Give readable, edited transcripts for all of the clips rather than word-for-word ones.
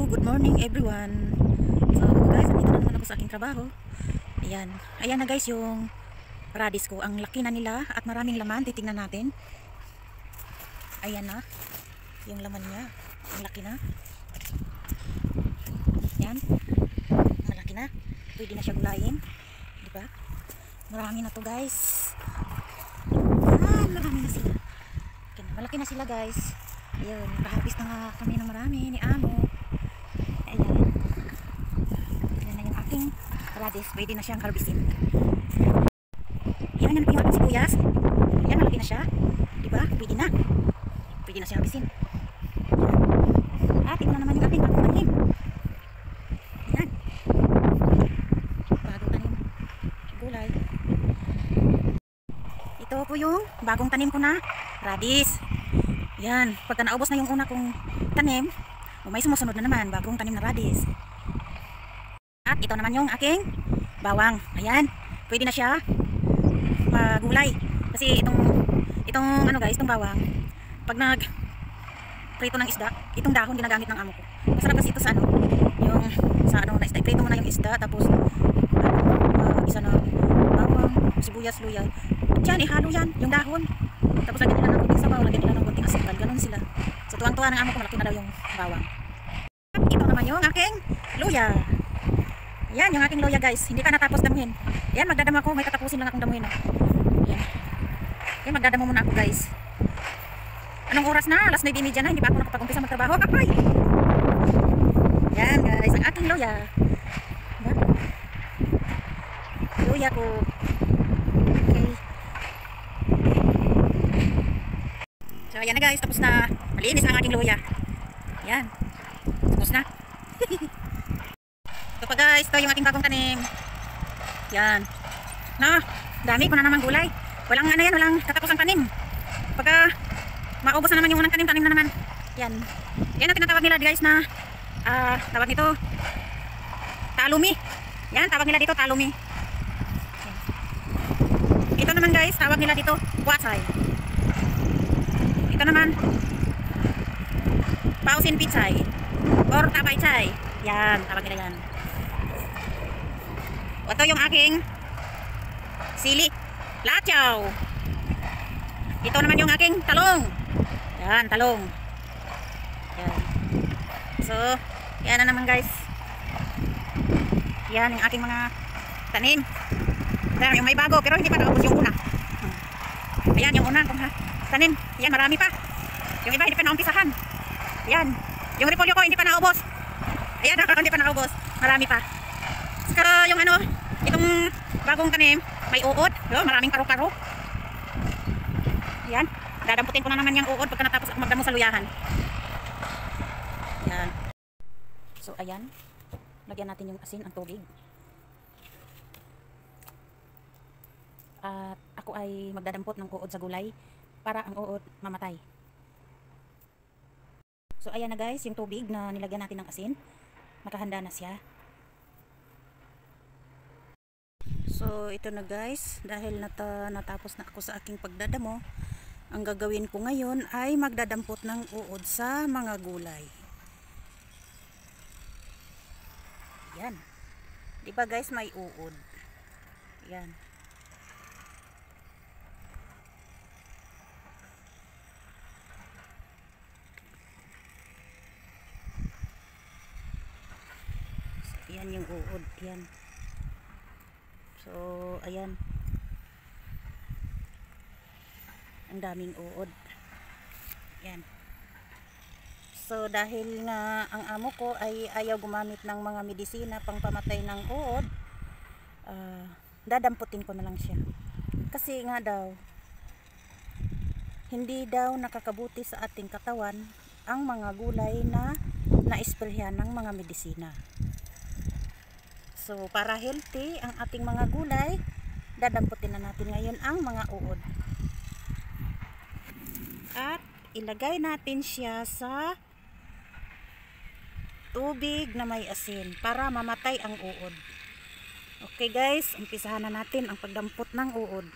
good morning everyone. So guys, nandito na naman ako sa aking trabaho. Ayan. Ayan na guys yung radish ko. Ang laki na nila at maraming laman. Titingnan natin. Ayan na. Yung laman niya. Ang laki na. Ayan. Malaki na. Pwede na siya gulayin. Diba? Marami na to guys. Ayan, marami na sila. Okay, malaki na sila guys. Ayun, nakaharvest na nga kami ng marami ni Amo. Ayan. Ayan na yung aking radish. Pwede na siyang harvestin. Ayan, yan po yung aking sibuyas. Ayan, malaki na siya. Diba? Pwede na. Pwede na siya harvestin. At ito na naman yung aking bagong tanim. Ayan. Bagong tanim. Gulay. Ito po yung bagong tanim ko na radish. Yan, pagka naubos na yung una kong tanim, may sumusunod na naman, bagong tanim na radish. At ito naman yung aking bawang. Ayan, pwede na siya magulay. Kasi itong ano guys, itong bawang, pag nag prito ng isda, itong dahon ginagamit ng amo ko. Masarap kasi ito sa ano, yung sa ano, na isda, prito mo na yung isda, tapos isa na bawang, sibuyas, luya. Diyan, ihalo yan, yung dahon. Tapos lagyan nila ng kunting sabaw, lagyan nila ng kunting asikal, ganun sila. So tuwang-tuwa ng amo ko, malaki na daw yung bawang. At ito naman yung aking luya. Yan, yung aking luya guys, hindi pa natapos damuhin. Yan, magdadamo ako, may tatapusin lang akong damuhin. Yan. Yan, magdadamo muna ako guys. Anong oras na? Alas 9:30 na, hindi pa ako nakapag-umpisa magtrabaho. Ay! Yan guys, ang aking luya. Diba? Luya ko. Okay. So ayan na guys, tapos na. Malinis na ang aking luya. Ayan. Tapos na. Ito pa guys, ito yung aking bagong tanim. Yan. Na, dami ko na naman gulay. Walang ano yan, walang katapos ang tanim. Pagka maubos na naman yung unang tanim, tanim na naman. Yan. Yan ang tinatawag nila guys na tawag nito talumi. Yan, tawag nila dito talumi. Yan. Ito naman guys, tawag nila dito kwasay. Ito naman pausin pichay or tapay chay. Yan, tawag nila yan. Ito yung aking sili lachaw. Ito naman yung aking talong. Yan, talong. Yan. So, yan na naman guys. Yan yung aking mga tanim. Yan, yung may bago pero hindi pa naubos yung una. Ayan yung una kung tanim. Yan, marami pa. Yung iba hindi pa naumpisahan. Yan. Yung repolyo ko hindi pa naubos. Ayan, hindi pa naubos. Marami pa. Saka yung ano, itong bagong tanim, may uod. Yo, maraming karo-karo. Yan. Dadamputin ko na naman yung uod pagka natapos ako magdamo sa luyahan. Yan. So, ayan. Lagyan natin yung asin, ang tubig. At ako ay magdadampot ng uod sa gulay para ang uod mamatay. So ayan na guys, yung tubig na nilagyan natin ng asin, nakahanda na siya. So ito na guys, dahil natapos na ako sa aking pagdadamo, ang gagawin ko ngayon ay magdadampot ng uod sa mga gulay. Yan. Diba guys, may uod. Yan. Yan yung uod, yan. So, ayan. Ang daming uod. Yan. So, dahil nga ang amo ko ay ayaw gumamit ng mga medisina pang pamatay ng uod, dadamputin ko na lang siya. Kasi nga daw, hindi daw nakakabuti sa ating katawan ang mga gulay na na-sprayhan ng mga medisina. So, para healthy ang ating mga gulay, dadamputin na natin ngayon ang mga uod. At ilagay natin siya sa tubig na may asin para mamatay ang uod. Okay guys, umpisahan na natin ang pagdampot ng uod.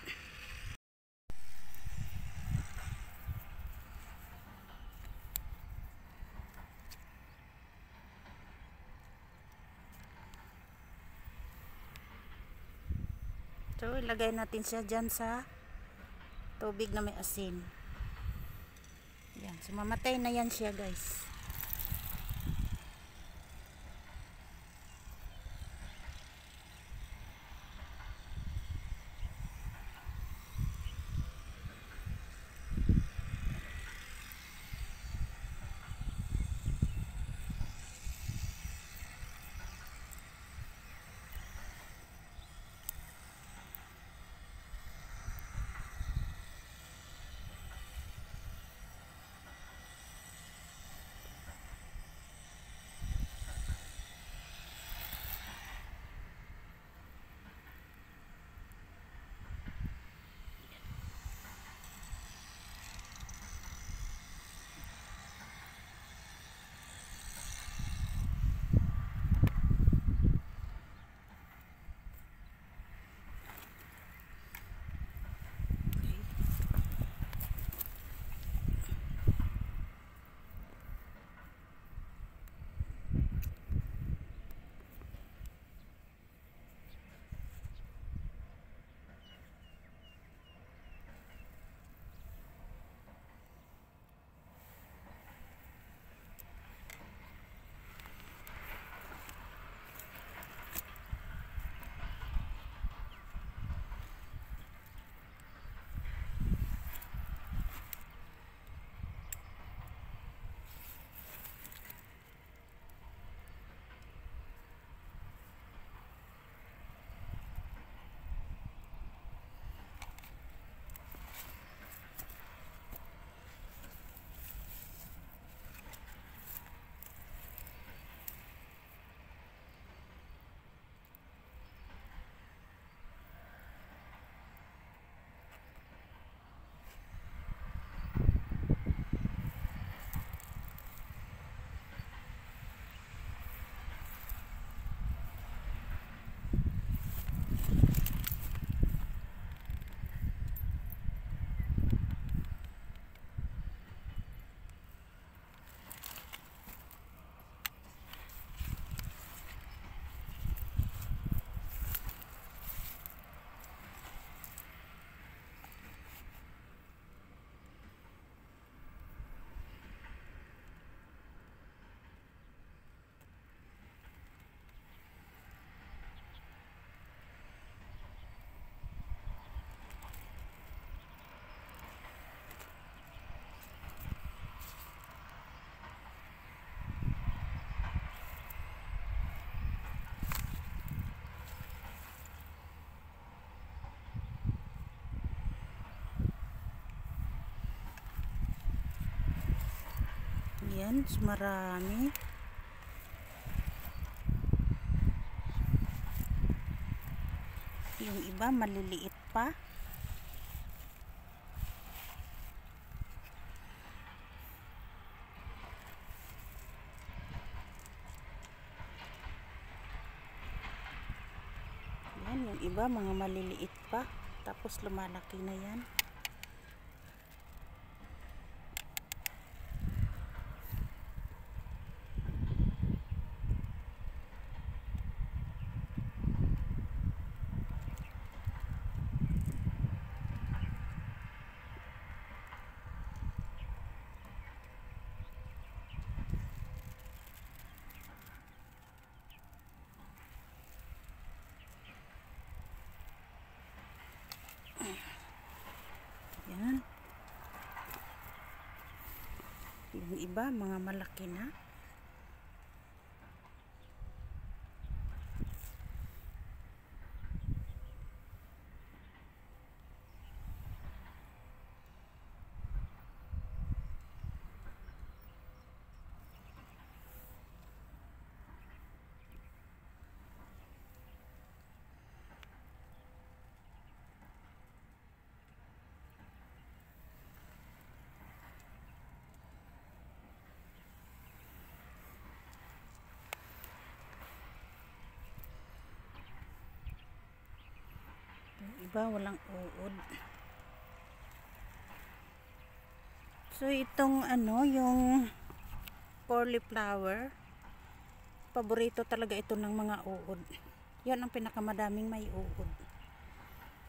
So, ilagay natin siya dyan sa tubig na may asin. Yan. So, mamatay na yan siya, guys. Yan, marami. Yung iba maliliit pa. Yan, yung iba mga maliliit pa. Tapos lumalaki na yan. Yan. Yung iba mga malaki na. Iba walang uod. So itong ano, yung cauliflower, paborito talaga ito ng mga uod. Yan ang pinakamadaming may uod.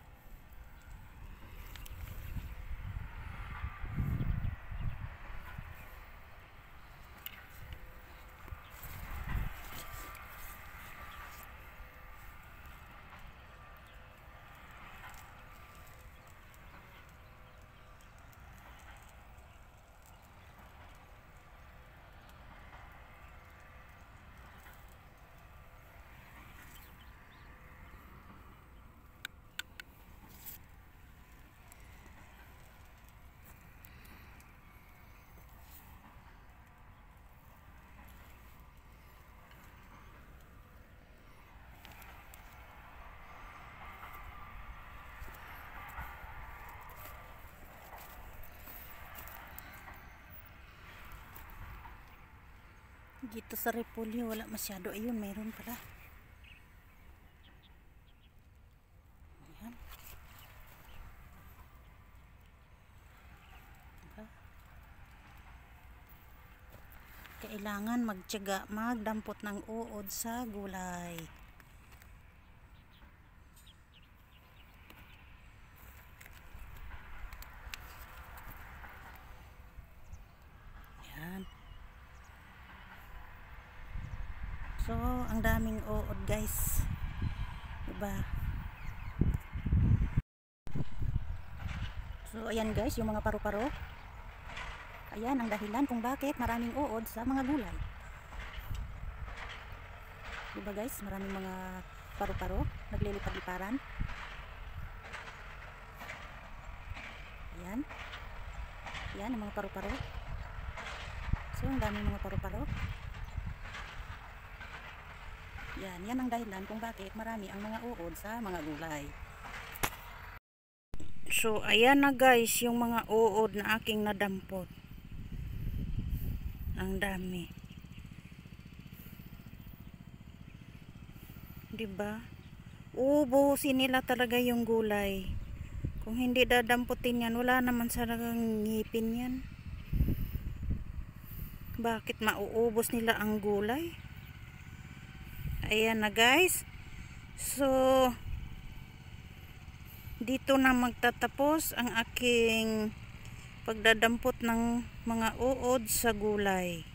Dito sa repolyo wala masyado. Ayun, mayroon pala. Ayan. Diba? Kailangan magtiyaga, magdampot ng uod sa gulay. Ayan. So, ang daming uod guys. Diba? So, ayan guys, yung mga paru-paro. Ayan ang dahilan kung bakit maraming uod sa mga gulay. Diba guys, maraming mga paru-paro, naglilipad-liparan. Ayan. Ayan ang mga paru-paro. So, ang daming mga paru-paro. Yan ang dahilan kung bakit marami ang mga uod sa mga gulay. So, ayan na guys, yung mga uod na aking nadampot. Ang dami. Diba? Ubusin nila talaga yung gulay. Kung hindi dadamputin yan, wala naman talagang ngipin yan. Bakit mauubos nila ang gulay? Ayan na guys. So, dito na magtatapos ang aking pagdadampot ng mga uod sa gulay.